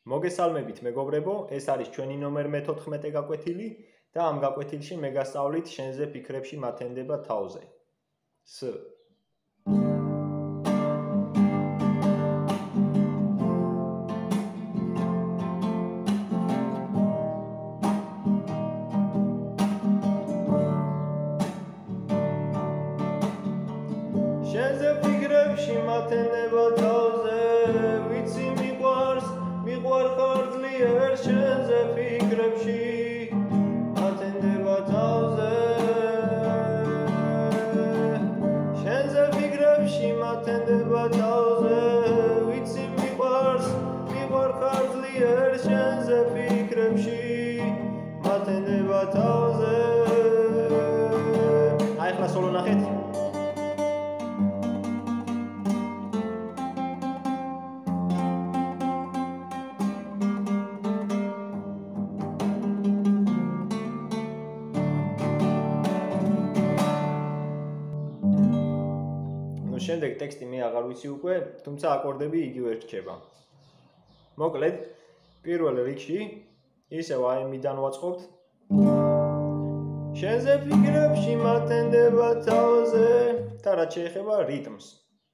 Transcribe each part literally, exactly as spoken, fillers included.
მოგესალმებით მეგობრებო, ეს არის ჩვენი ნომერ მეთოთხმეტე გაკვეთილი და ამ გაკვეთილში მე გასწავლით შენზე ფიქრებში მათენდება თავზე. ს შენზე ფიქრებში მათენდება თავზე, ვიცი მიყვარს, მიყვარ ხარძლიერ შენზე ფიქრებში მათენდება თავზე. შენზე ფიქრებში მათენდება თავზე, ვიცი მიყვარს, მიყვარ ხარძლიერ შენზე ფიქრებში მათენდება თავზე. აი ახლა სოლო ნახეთ. შემდეგ ტექსტი მე აღარ ვიცი უკვე, თუმცა აკორდები იგივე რჩება. მოკლედ, პირველ რიგში ისევ აემიდან ვაწყობთ. შენზე ფიქრებში მათენდება თავზე და რაც შეეხება რიტმს.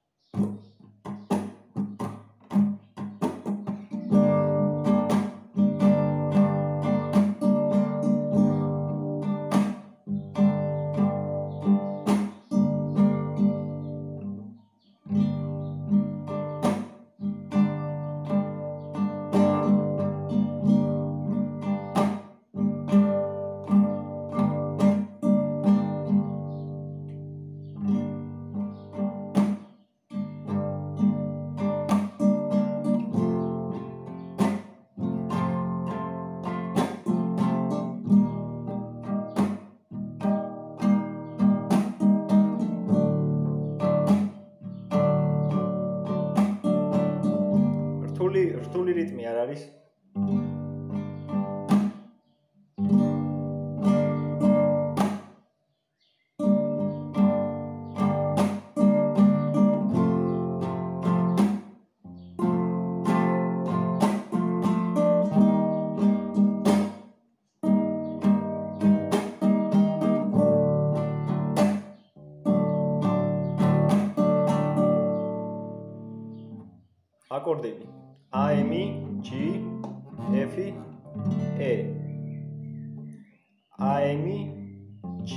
რთული რიტმი არ არის? აკორდები A, M, G, F, E. A, M, G,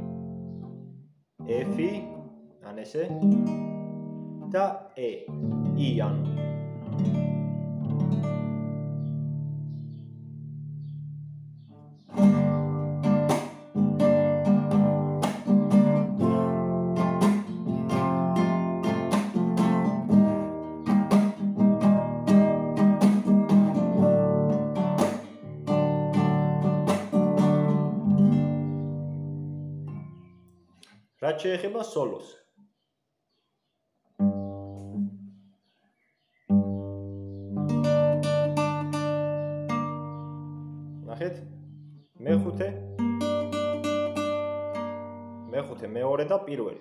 F, ან ესე და E. I ანუ. რაც შეეხება სოლოს. ნახეთ, მეხუთე, მეხუთე, მეორე და პირველი.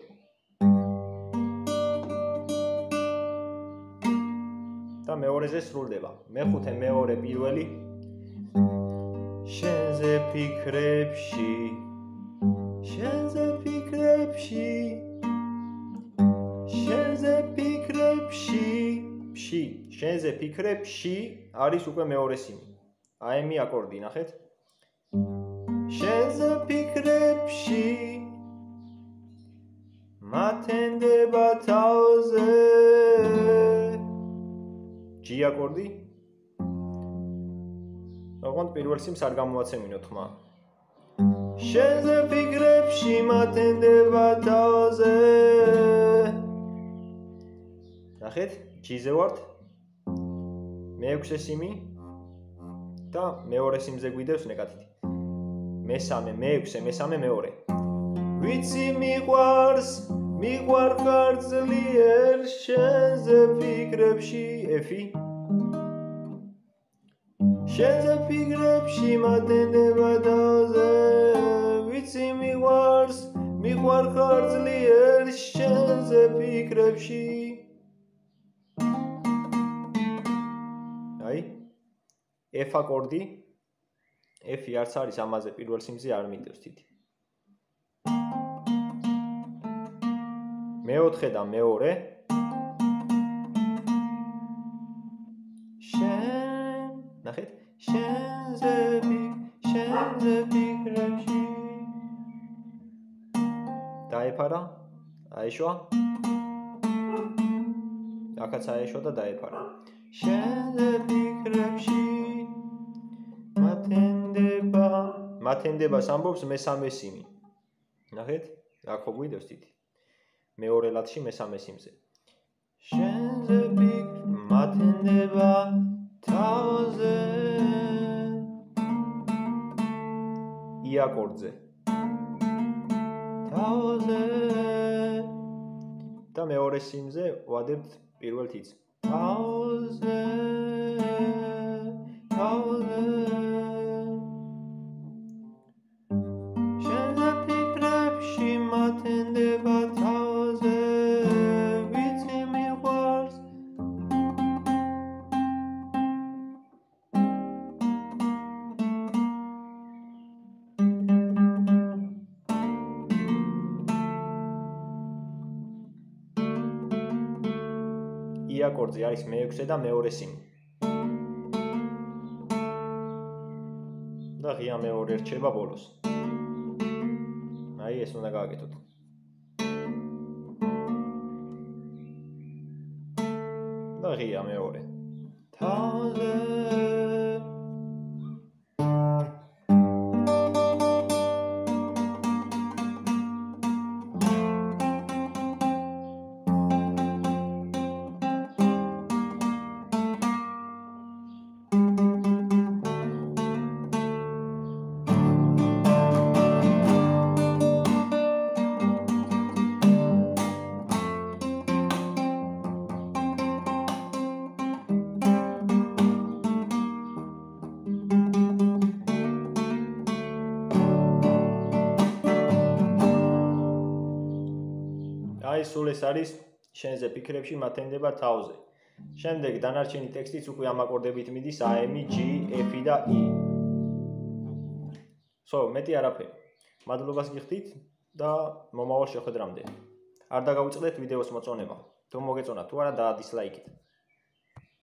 და მეორეზე სრულდება. მეხუთე, მეორე, პირველი. შენზე ფიქრებში შენზე ფიქრებში შენზე ფიქრებში ში შენზე ფიქრებში არის უკვე მეორე სიმი. აემი აკორდი ნახეთ. შენზე ფიქრებში მათენდება თავზე ჯი აკორდი. ოღონდ პირველ სიმს არ გამოვაცემინოთ ხმა. შენზე ფიქრებში მათენდება თავზე. ნახეთ, ჯიზე ვართ. მეექვსე სიმი და მეორე სიმზე გვიდევს ნეკათითი. მესამე, მეექვსე, მესამე, მეორე. ვიცი მიყვარს, მიყვარ ხარძლიერ შენზე ფიქრებში F. შენზე ფიქრებში მათენდება თავზე. ვიცი მიყვარს, მიყვარ ხარძლიერ შენზე ფიქრებში. აი F აკორდი, F-ი არც არის ამაზე პირველ სიმზე არ მიდევს თითი. მეოთხე და მეორე. შენ, ნახეთ, შენზე, შენზე ფიქრებში. დაეფარა, აეშვა. აქაც აეშვა და დაეფარა. შენზე ფიქრებში. მათენდება, მათენდებას ამბობს მესამე სიმი. ნახეთ, აქ ხო გვიდევს თითი. მეორე ლათში მესამე სიმზე. შენზე ფიქრ მათენდება თავზე. ი აკორდზე. თავზე. და მეორე სიმზე ვადებთ პირველ თითს. თავზე. თავზე. შენზე ფიქრებში მათენდება თავზე. ვიცი მიყვარს. ი აკორდზე არის მეექვსე და მეორე სიმი. და ღია მეორე რჩება ბოლოს. აი ეს უნდა გააკეთოთ. და ღია მეორე. თავზე. აი სულ ეს არის შენზე ფიქრებში მათენდება თავზე. შემდეგ დანარჩენი ტექსტიც უკვე ამ აკორდებით მიდის A-ი, G, F-ი და E. ხო, მეტი არაფერი. მადლობას გიხდით და მომავალ შეხვედრამდე. არ დაგავიწყდეთ ვიდეოს მოწონება. თუ მოგეწონა თუ არა დაადისლაიკით.